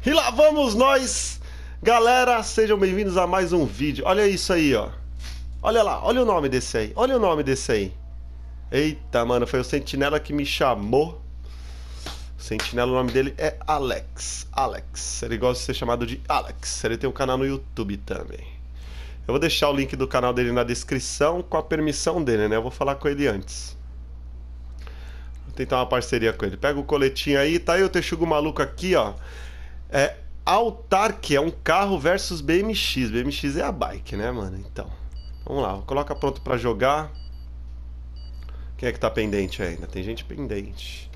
E lá vamos nós, galera, sejam bem-vindos a mais um vídeo. Olha isso aí, ó. Olha lá, olha o nome desse aí. Olha o nome desse aí. Eita, mano, foi o Sentinela que me chamou. O Sentinela, o nome dele é Alex. Alex, ele gosta de ser chamado de Alex. Ele tem um canal no YouTube também. Eu vou deixar o link do canal dele na descrição com a permissão dele, né? Eu vou falar com ele antes. Vou tentar uma parceria com ele. Pega o coletinho aí, tá aí o texugo maluco aqui, ó. É Autark, é um carro versus BMX. BMX é a bike, né, mano? Então, vamos lá. Coloca pronto pra jogar. Quem é que tá pendente ainda? Tem gente pendente.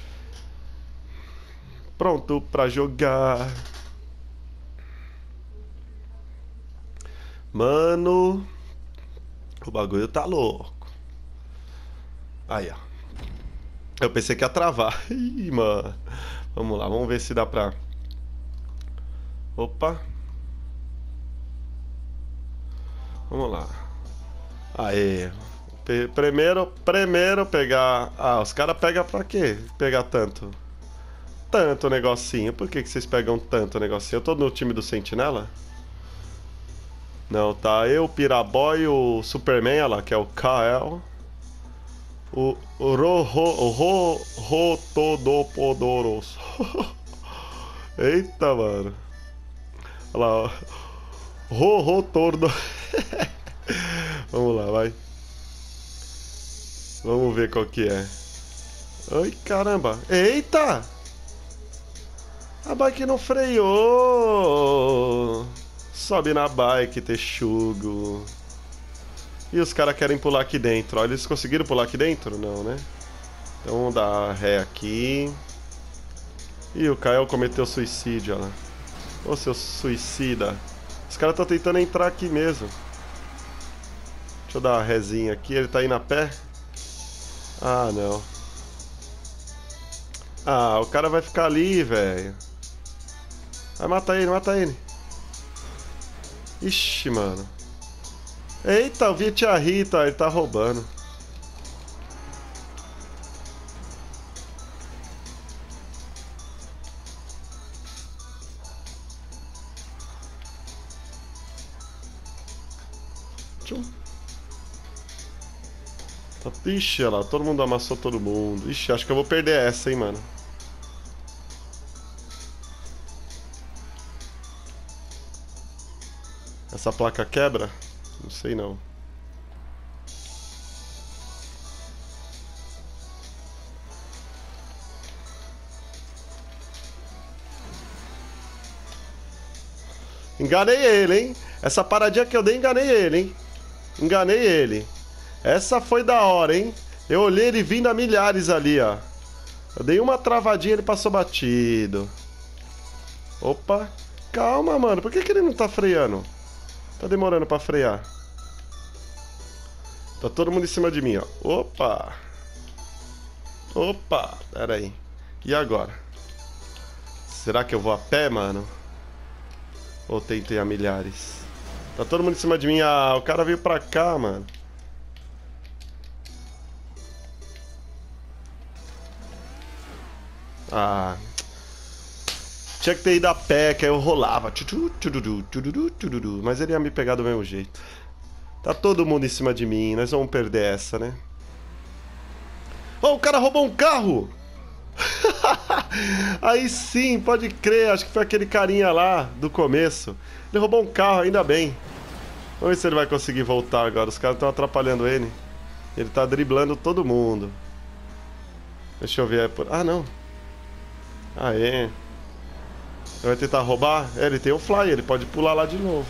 Pronto pra jogar. Mano, o bagulho tá louco. Aí, ó. Eu pensei que ia travar. Ih, mano. Vamos lá, vamos ver se dá pra... Opa. Vamos lá. Aê. Primeiro pegar... Ah, os caras pegam pra quê? Pegar tanto? Tanto negocinho. Por que vocês pegam tanto negocinho? Eu tô no time do Sentinela? Não, tá eu, o Piraboy, o Superman, olha lá, que é o Kael. O Rotodopodoros. Eita, mano. Olha lá, ó. Rotordo. Vamos lá, vai. Vamos ver qual que é. Ai, caramba. Eita! A bike não freou. Sobe na bike, texugo. E os caras querem pular aqui dentro. Ó, eles conseguiram pular aqui dentro? Não, né? Então vamos dar ré aqui. E o Kael cometeu suicídio, olha lá. Ô, seu suicida. Os caras estão tentando entrar aqui mesmo. Deixa eu dar uma rézinha aqui. Ele tá indo a pé? Ah, não. Ah, o cara vai ficar ali, velho. Vai matar ele, mata ele. Ixi, mano. Eita, eu vi a tia Rita, ele tá roubando. Tchum. Ixi, olha lá, todo mundo amassou todo mundo. Ixi, acho que eu vou perder essa, hein, mano. Essa placa quebra? Não sei não. Enganei ele, hein? Essa paradinha que eu dei, enganei ele, hein? Enganei ele. Essa foi da hora, hein? Eu olhei ele vindo a milhares ali, ó. Eu dei uma travadinha, ele passou batido. Opa. Calma, mano. Por que ele não tá freando? Tá demorando pra frear. Tá todo mundo em cima de mim, ó. Opa. Opa. Pera aí. E agora? Será que eu vou a pé, mano? Ou tentei a milhares? Tá todo mundo em cima de mim. Ah, o cara veio pra cá, mano. Ah. Tinha que ter ido a pé, que aí eu rolava. Mas ele ia me pegar do mesmo jeito. Tá todo mundo em cima de mim. Nós vamos perder essa, né? Oh, o cara roubou um carro! Aí sim, pode crer. Acho que foi aquele carinha lá do começo. Ele roubou um carro, ainda bem. Vamos ver se ele vai conseguir voltar agora. Os caras estão atrapalhando ele. Ele tá driblando todo mundo. Deixa eu ver. Ah, não. Aê. Ele vai tentar roubar? É, ele tem o fly, ele pode pular lá de novo.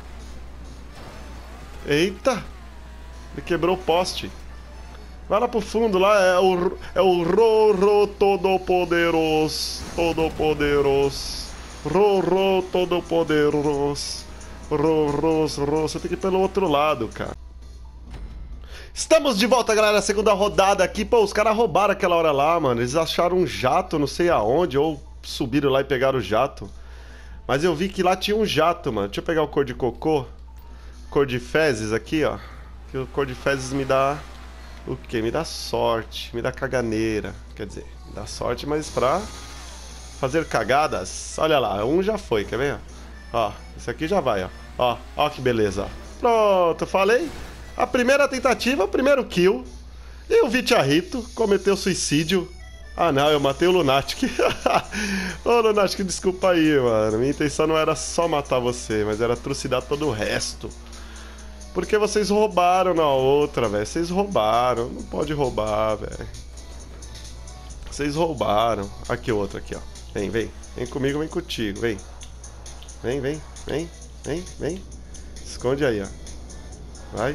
Eita! Ele quebrou o poste. Vai lá pro fundo, lá é o Roro Todo-Poderoso. Todo-Poderoso. Roro Todo-Poderoso. Roro. Você tem que ir pelo outro lado, cara. Estamos de volta, galera. Segunda rodada aqui. Pô, os caras roubaram aquela hora lá, mano. Eles acharam um jato, não sei aonde, ou subiram lá e pegaram o jato. Mas eu vi que lá tinha um jato, mano. Deixa eu pegar o cor de cocô. Cor de fezes aqui, ó. Que o cor de fezes me dá... O quê? Me dá sorte. Me dá caganeira. Quer dizer, me dá sorte, mas pra fazer cagadas. Olha lá, um já foi, quer ver? Ó, esse aqui já vai, ó. Ó, ó que beleza, ó. Pronto, falei. A primeira tentativa, o primeiro kill. E o Vitiarrito cometeu suicídio. Ah não, eu matei o Lunatic. Ô Lunatic, desculpa aí, mano. Minha intenção não era só matar você, mas era trucidar todo o resto. Porque vocês roubaram na outra, velho. Vocês roubaram. Não pode roubar, velho. Vocês roubaram. Aqui outra aqui, ó. Vem, vem. Vem comigo, vem contigo, vem. Vem, vem, vem, vem, vem. Esconde aí, ó. Vai.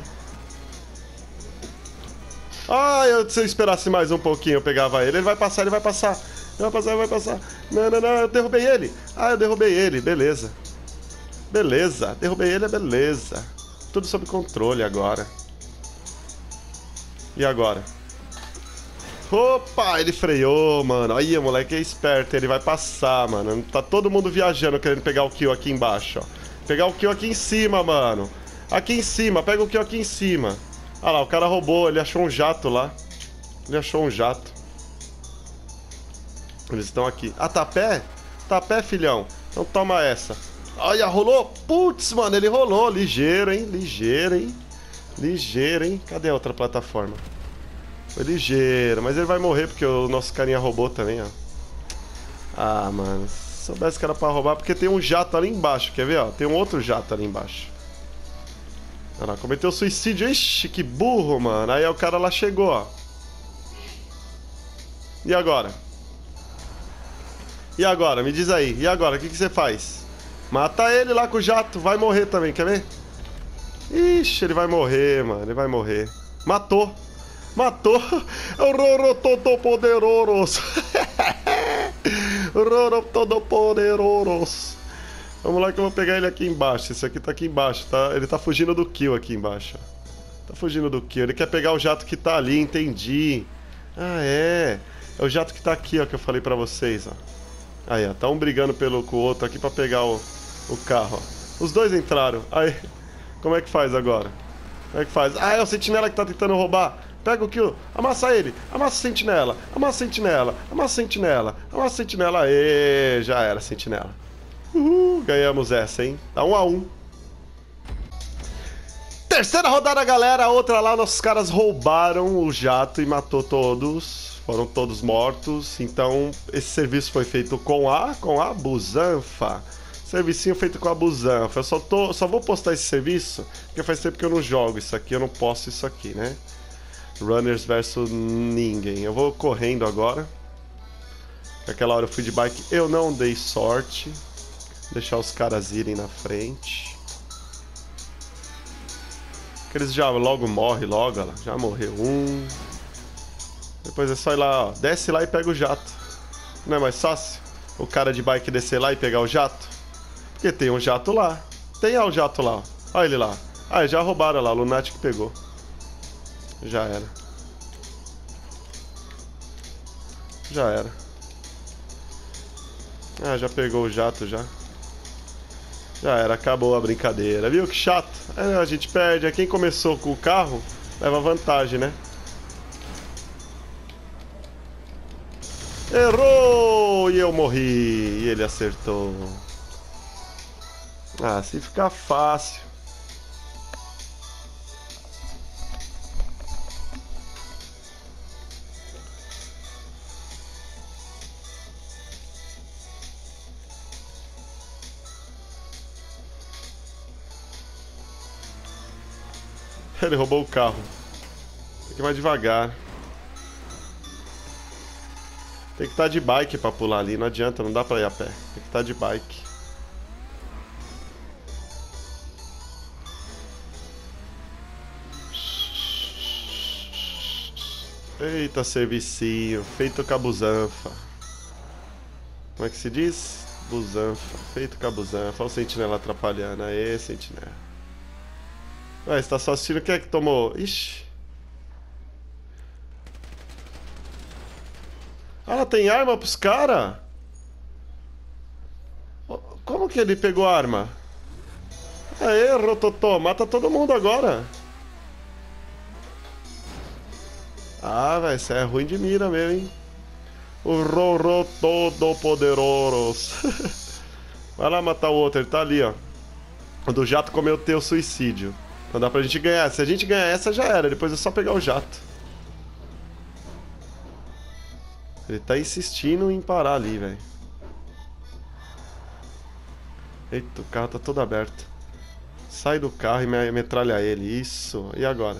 Ah, se eu esperasse mais um pouquinho, eu pegava ele. Ele vai passar, ele vai passar. Ele vai passar, ele vai passar. Não, não, não, eu derrubei ele. Ah, eu derrubei ele, beleza. Beleza, derrubei ele, é beleza. Tudo sob controle agora. E agora? Opa, ele freou, mano. Aí, o moleque é esperto, ele vai passar, mano. Tá todo mundo viajando, querendo pegar o kill aqui embaixo, ó. Pegar o kill aqui em cima, mano. Aqui em cima, pega o kill aqui em cima. Ah lá, o cara roubou, ele achou um jato lá. Ele achou um jato. Eles estão aqui. Ah, tá a pé? Tá a pé, filhão? Então toma essa. Olha, rolou. Putz, mano, ele rolou. Ligeiro, hein? Ligeiro, hein? Ligeiro, hein? Cadê a outra plataforma? Foi ligeiro, mas ele vai morrer porque o nosso carinha roubou também, ó. Ah, mano. Se soubesse que era pra roubar, porque tem um jato ali embaixo, quer ver, ó? Tem um outro jato ali embaixo. Olha lá, cometeu suicídio. Ixi, que burro, mano. Aí o cara lá chegou, ó. E agora? E agora? Me diz aí. E agora? O que você faz? Mata ele lá com o jato. Vai morrer também, quer ver? Ixi, ele vai morrer, mano. Ele vai morrer. Matou. Matou. Roro todo poderosos. Roro todo poderosos. Vamos lá que eu vou pegar ele aqui embaixo. Esse aqui tá aqui embaixo, tá? Ele tá fugindo do kill aqui embaixo. Tá fugindo do kill. Ele quer pegar o jato que tá ali, entendi. Ah, é. É o jato que tá aqui, ó, que eu falei pra vocês, ó. Aí, ó. Tá um brigando com o outro aqui pra pegar o carro, ó. Os dois entraram. Aí. Como é que faz agora? Como é que faz? Ah, é o sentinela que tá tentando roubar. Pega o kill. Amassa ele. Amassa o sentinela. Amassa o sentinela. Amassa o sentinela. Amassa o sentinela. Aê, já era, sentinela. Ganhamos essa, hein? Tá 1 a 1. Terceira rodada, galera. Outra lá, nossos caras roubaram o jato e matou todos. Foram todos mortos. Então, esse serviço foi feito com a Busanfa. Servicinho feito com a Busanfa. Eu só vou postar esse serviço porque faz tempo que eu não jogo isso aqui. Eu não posto isso aqui, né? Runners versus ninguém. Eu vou correndo agora. Aquela hora eu fui de bike. Eu não dei sorte. Deixar os caras irem na frente. Porque eles já logo morrem, logo, ó, já morreu um. Depois é só ir lá, ó. Desce lá e pega o jato. Não é mais fácil? O cara de bike descer lá e pegar o jato? Porque tem um jato lá. Tem o jato lá, ó. Olha ele lá. Ah, já roubaram lá, o Lunatic pegou. Já era. Já era. Ah, já pegou o jato já. Já era, acabou a brincadeira. Viu que chato? É, a gente perde. É quem começou com o carro leva vantagem, né? Errou! E eu morri. E ele acertou. Ah, assim fica fácil. Ele roubou o carro. Tem que ir mais devagar. Tem que estar de bike pra pular ali. Não adianta, não dá pra ir a pé. Tem que estar de bike. Eita, servicinho. Feito com a Busanfa. Como é que se diz? Busanfa. Feito com a Busanfa. Olha o sentinela atrapalhando. Aê, sentinela. Ué, você tá só assistindo, quem é que tomou? Ixi. Ah, ela tem arma pros caras? Como que ele pegou a arma? Aê, Rototó, mata todo mundo agora. Ah, velho, você é ruim de mira mesmo, hein? O Roro Todo-Poderoso. Vai lá matar o outro, ele tá ali, ó. O do jato cometeu suicídio. Então dá pra gente ganhar. Se a gente ganhar essa, já era. Depois é só pegar o jato. Ele tá insistindo em parar ali, velho. Eita, o carro tá todo aberto. Sai do carro e metralha ele. Isso. E agora?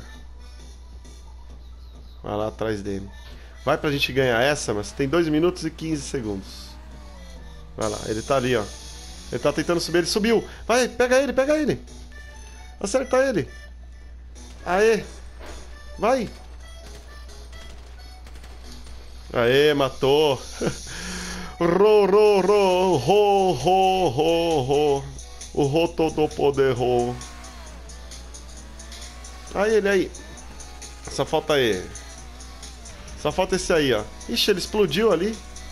Vai lá atrás dele. Vai pra gente ganhar essa, mas tem 2 minutos e 15 segundos. Vai lá, ele tá ali, ó. Ele tá tentando subir, ele subiu. Vai, pega ele, pega ele. Acerta ele. Aê. Vai. Aê, matou. Ro, ro, ro, ro, ro, ro, ro. O ro todo poder, ro. Aí ele aí. Só falta ele. Só falta esse aí, ó. Ixi, ele explodiu ali.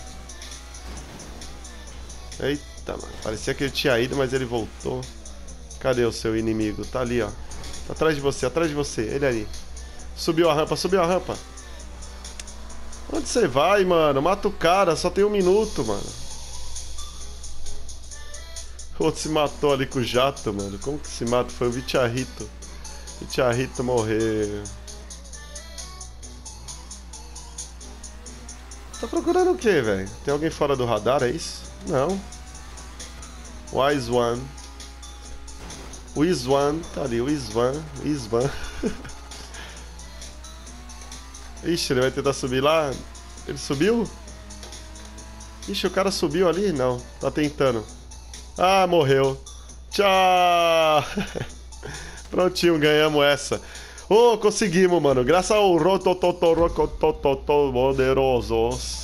Eita, mano. Parecia que ele tinha ido, mas ele voltou. Cadê o seu inimigo? Tá ali, ó. Tá atrás de você, atrás de você. Ele ali. Subiu a rampa, subiu a rampa. Onde você vai, mano? Mata o cara, só tem 1 minuto, mano. O outro se matou ali com o jato, mano. Como que se mata? Foi o Vicharrito. Vicharrito morreu. Tá procurando o que, velho? Tem alguém fora do radar, é isso? Não. Wise One. O Iswan, tá ali, o Iswan. Ixi, ele vai tentar subir lá. Ele subiu? Ixi, o cara subiu ali? Não, tá tentando. Ah, morreu. Tchau! Prontinho, ganhamos essa. Oh, conseguimos, mano. Graças ao Poderosos.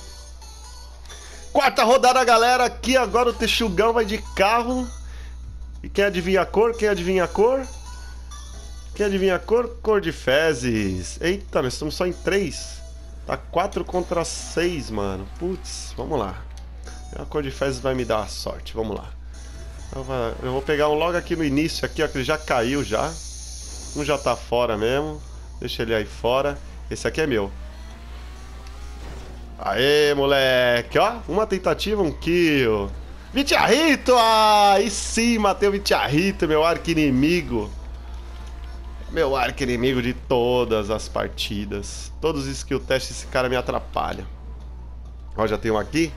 Quarta rodada, galera. Aqui agora o Texugão vai de carro. E quem adivinha a cor? Quem adivinha a cor? Quem adivinha a cor? Cor de fezes. Eita, nós estamos só em 3. Tá 4 contra 6, mano. Putz, vamos lá. A cor de fezes vai me dar a sorte. Vamos lá. Eu vou pegar um logo aqui no início, aqui, ó, que ele já caiu já. Um já tá fora mesmo. Deixa ele aí fora. Esse aqui é meu. Aê, moleque. Ó, uma tentativa, 1 kill. Vicharrito! Aí sim, matei o Vicharrito, meu arqui-inimigo. Meu arqui-inimigo de todas as partidas. Todos os skill tests, esse cara me atrapalha. Ó, já tem um aqui.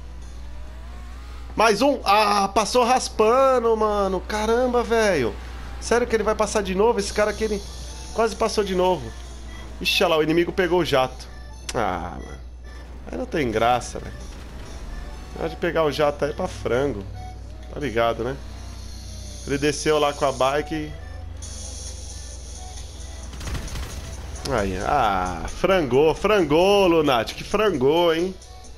Mais um! Ah, passou raspando, mano. Caramba, velho. Sério que ele vai passar de novo? Esse cara aqui, ele quase passou de novo. Ixi, olha lá, o inimigo pegou o jato. Ah, mano. Aí não tem graça, velho. Pode pegar o jato aí pra frango. Tá ligado, né? Ele desceu lá com a bike. Aí, ah, frangou, Lunatic. Frangou, hein?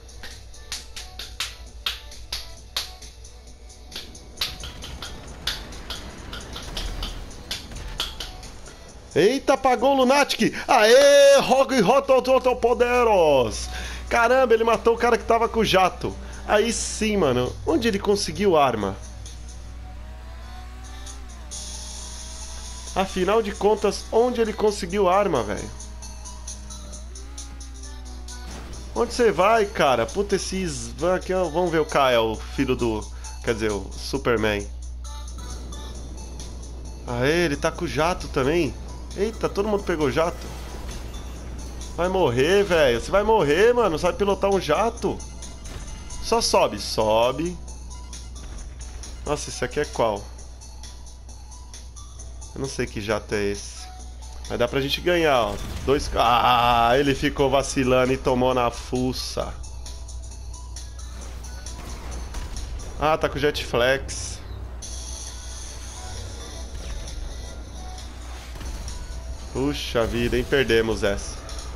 Eita, apagou o Lunatic! Aê, Rogue Roto Poderos! Caramba, ele matou o cara que tava com o jato. Aí sim, mano. Onde ele conseguiu arma? Afinal de contas, onde ele conseguiu arma, velho? Onde você vai, cara? Puta, esse Isvan aqui, ó. Vamos ver o Kyle, o filho do... Quer dizer, o Superman. Aê, ele tá com o jato também. Eita, todo mundo pegou jato. Vai morrer, velho. Você vai morrer, mano. Você vai pilotar um jato. Só sobe. Sobe. Nossa, esse aqui é qual? Eu não sei que jato é esse. Mas dá pra gente ganhar, ó. 2... Ah, ele ficou vacilando e tomou na fuça. Ah, tá com o Jetflex. Puxa vida, hein? Perdemos essa.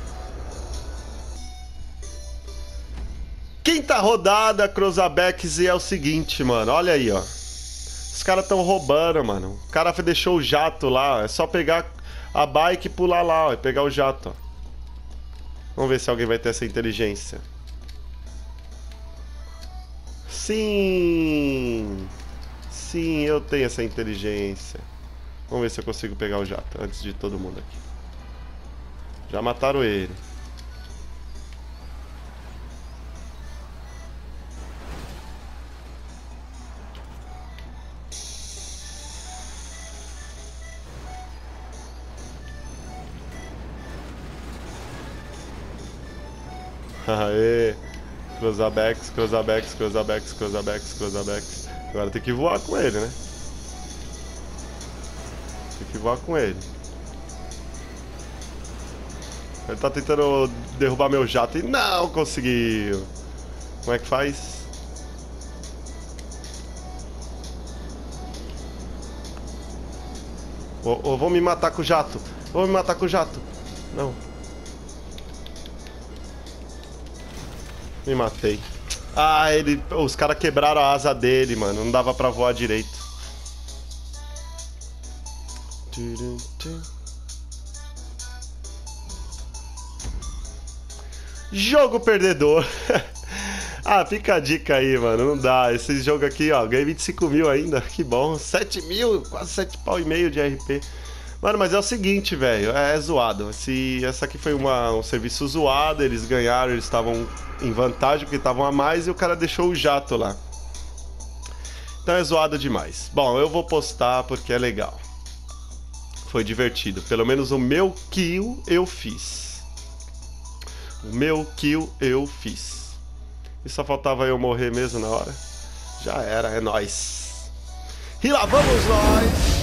Quinta rodada, Cruzabacks, e é o seguinte, mano. Olha aí, ó. Os caras tão roubando, mano. O cara deixou o jato lá. É só pegar a bike e pular lá, ó. E pegar o jato, ó. Vamos ver se alguém vai ter essa inteligência. Sim! Sim, eu tenho essa inteligência. Vamos ver se eu consigo pegar o jato antes de todo mundo aqui. Já mataram ele. Aê. Cruzabex, cruzabex, cruzabex, cruzabex, cruzabex. Agora tem que voar com ele, né? Tem que voar com ele. Ele tá tentando derrubar meu jato e não conseguiu. Como é que faz? Vão me matar com o jato. Vão me matar com o jato. Não. Me matei. Ah, os caras quebraram a asa dele, mano. Não dava pra voar direito. Jogo perdedor. Ah, fica a dica aí, mano. Não dá. Esse jogo aqui, ó. Ganhei 25 mil ainda. Que bom. 7 mil, quase 7 pau e meio de RP. Mano, mas é o seguinte, velho. É zoado. Essa aqui foi um serviço zoado. Eles ganharam, eles estavam em vantagem porque estavam a mais e o cara deixou o jato lá. Então é zoado demais. Bom, eu vou postar porque é legal. Foi divertido. Pelo menos o meu kill eu fiz. O meu kill eu fiz. E só faltava eu morrer mesmo na hora. Já era, é nóis. E lá vamos nós!